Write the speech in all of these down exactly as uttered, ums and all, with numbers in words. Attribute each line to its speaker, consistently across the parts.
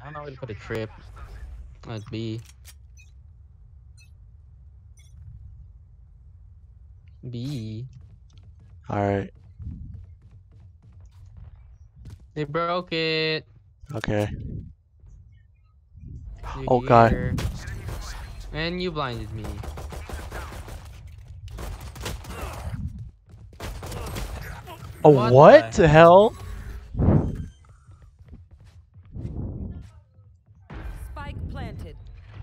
Speaker 1: I'm not ready for the trip. At B. B.
Speaker 2: Alright.
Speaker 1: They broke it.
Speaker 2: Okay.
Speaker 1: You're
Speaker 2: Oh god.
Speaker 1: here. And you blinded me.
Speaker 2: Oh,
Speaker 1: What
Speaker 2: what
Speaker 1: the
Speaker 2: the hell?
Speaker 3: Spike planted.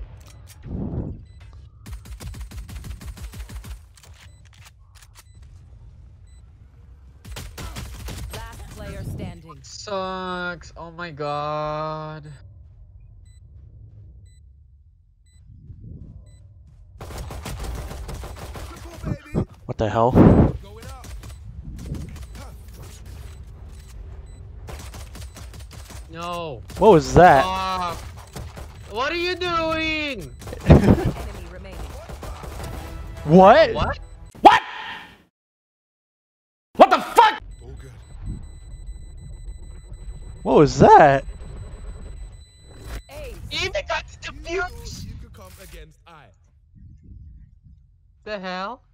Speaker 3: Last player standing.
Speaker 1: Sucks. Oh my god.
Speaker 2: What the hell?
Speaker 1: No.
Speaker 2: What was that?
Speaker 1: Fuck. What are you doing?
Speaker 3: Enemy remaining.
Speaker 2: What?
Speaker 1: What?
Speaker 2: What? What the fuck? What was that?
Speaker 3: Ace.
Speaker 1: Even got the defuse.
Speaker 4: You could come against I.
Speaker 1: The hell?